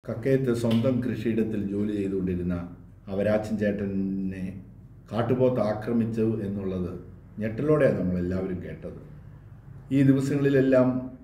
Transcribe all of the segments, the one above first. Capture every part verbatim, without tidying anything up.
കക്കയത്ത് സ്വന്തം കൃഷിയിടത്തിൽ ജോലി ചെയ്തുകൊണ്ടിരുന്ന അവരാച്ചൻ ചേട്ടനെ കാട്ടുപോത്ത് ആക്രമിച്ചു എന്നുള്ളത് ഞെട്ടലോടെയാണ് നമ്മളെല്ലാവരും കേട്ടത്. ഈ ദിവസങ്ങളിലെല്ലാം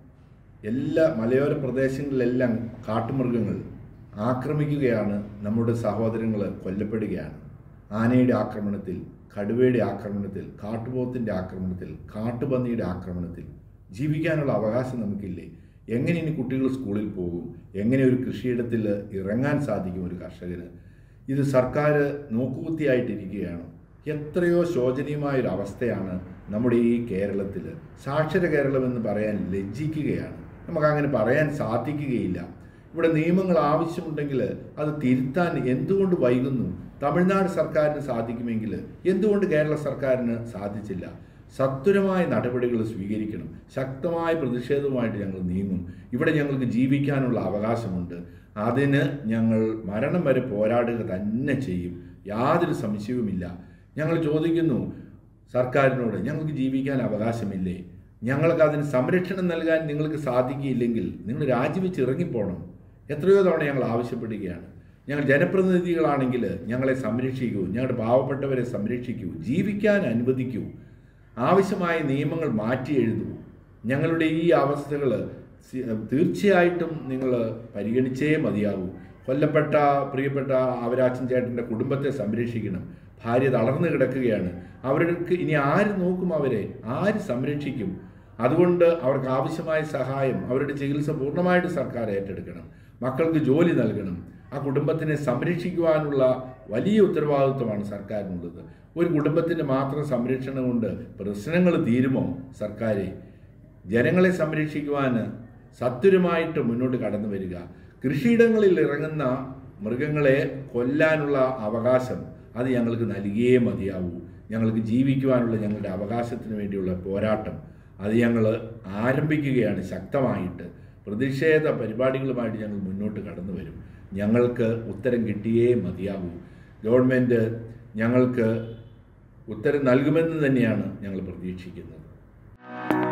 എല്ലാ മലയോര പ്രദേശങ്ങളിലെല്ലാം കാട്ടുമൃഗങ്ങൾ ആക്രമിക്കുകയാണ്, നമ്മുടെ സഹോദരങ്ങൾ കൊല്ലപ്പെടുകയാണ്. ആനയുടെ ആക്രമണത്തിൽ, കടുവയുടെ ആക്രമണത്തിൽ, കാട്ടുപോത്തിൻ്റെ ആക്രമണത്തിൽ, കാട്ടുപന്നിയുടെ ആക്രമണത്തിൽ ജീവിക്കാനുള്ള അവകാശം നമുക്കില്ലേ? എങ്ങനെ ഇനി കുട്ടികൾ സ്കൂളിൽ പോകും? എങ്ങനെ ഒരു കൃഷിയിടത്തിൽ ഇറങ്ങാൻ സാധിക്കും ഒരു കർഷകന്? ഇത് സർക്കാർ നോക്കുകുത്തിയായിട്ടിരിക്കുകയാണ്. എത്രയോ ശോചനീയമായൊരു അവസ്ഥയാണ് നമ്മുടെ ഈ കേരളത്തിൽ. സാക്ഷര കേരളം എന്ന് പറയാൻ ലജ്ജിക്കുകയാണ്. നമുക്കങ്ങനെ പറയാൻ സാധിക്കുകയില്ല. ഇവിടെ നിയമങ്ങൾ ആവശ്യമുണ്ടെങ്കിൽ അത് തിരുത്താൻ എന്തുകൊണ്ട് വൈകുന്നു? തമിഴ്നാട് സർക്കാരിന് സാധിക്കുമെങ്കിൽ എന്തുകൊണ്ട് കേരള സർക്കാരിന് സാധിച്ചില്ല? സത്വരമായ നടപടികൾ സ്വീകരിക്കണം. ശക്തമായ പ്രതിഷേധവുമായിട്ട് ഞങ്ങൾ നീങ്ങും. ഇവിടെ ഞങ്ങൾക്ക് ജീവിക്കാനുള്ള അവകാശമുണ്ട്. അതിന് ഞങ്ങൾ മരണം വരെ പോരാടുക തന്നെ ചെയ്യും. യാതൊരു സംശയവുമില്ല. ഞങ്ങൾ ചോദിക്കുന്നു സർക്കാരിനോട്, ഞങ്ങൾക്ക് ജീവിക്കാൻ അവകാശമില്ലേ? ഞങ്ങൾക്ക് അതിന് സംരക്ഷണം നൽകാൻ നിങ്ങൾക്ക് സാധിക്കില്ലെങ്കിൽ നിങ്ങൾ രാജിവെച്ച് ഇറങ്ങിപ്പോണം. എത്രയോ തവണ ഞങ്ങൾ ആവശ്യപ്പെടുകയാണ്. ഞങ്ങൾ ജനപ്രതിനിധികളാണെങ്കിൽ ഞങ്ങളെ സംരക്ഷിക്കൂ, ഞങ്ങളുടെ പാവപ്പെട്ടവരെ സംരക്ഷിക്കൂ, ജീവിക്കാൻ അനുവദിക്കൂ, ആവശ്യമായ നിയമങ്ങൾ മാറ്റി എഴുതൂ. ഞങ്ങളുടെ ഈ അവസ്ഥകൾ തീർച്ചയായിട്ടും നിങ്ങൾ പരിഗണിച്ചേ മതിയാകൂ. കൊല്ലപ്പെട്ട പ്രിയപ്പെട്ട അവരാച്ചൻ ചേട്ടൻ്റെ കുടുംബത്തെ സംരക്ഷിക്കണം. ഭാര്യ തളർന്നു കിടക്കുകയാണ്. അവർക്ക് ഇനി ആര് നോക്കും? അവരെ ആര് സംരക്ഷിക്കും? അതുകൊണ്ട് അവർക്ക് ആവശ്യമായ സഹായം, അവരുടെ ചികിത്സ പൂർണ്ണമായിട്ട് സർക്കാർ ഏറ്റെടുക്കണം. മക്കൾക്ക് ജോലി നൽകണം. ആ കുടുംബത്തിനെ സംരക്ഷിക്കുവാനുള്ള വലിയ ഉത്തരവാദിത്വമാണ് സർക്കാരിനുള്ളത്. ഒരു കുടുംബത്തിൻ്റെ മാത്രം സംരക്ഷണം കൊണ്ട് പ്രശ്നങ്ങൾ തീരുമോ? സർക്കാരെ ജനങ്ങളെ സംരക്ഷിക്കുവാൻ സത്വരമായിട്ട് മുന്നോട്ട് കടന്നു വരിക. കൃഷിയിടങ്ങളിൽ ഇറങ്ങുന്ന മൃഗങ്ങളെ കൊല്ലാനുള്ള അവകാശം അത് ഞങ്ങൾക്ക് നൽകിയേ മതിയാവൂ. ഞങ്ങൾക്ക് ജീവിക്കുവാനുള്ള ഞങ്ങളുടെ അവകാശത്തിന് വേണ്ടിയുള്ള പോരാട്ടം അത് ഞങ്ങൾ ആരംഭിക്കുകയാണ്. ശക്തമായിട്ട് പ്രതിഷേധ പരിപാടികളുമായിട്ട് ഞങ്ങൾ മുന്നോട്ട് കടന്നു വരും. ഞങ്ങൾക്ക് ഉത്തരം കിട്ടിയേ മതിയാകൂ. ഗവൺമെൻറ് ഞങ്ങൾക്ക് ഉത്തരം നൽകുമെന്ന് തന്നെയാണ് ഞങ്ങൾ പ്രതീക്ഷിക്കുന്നത്.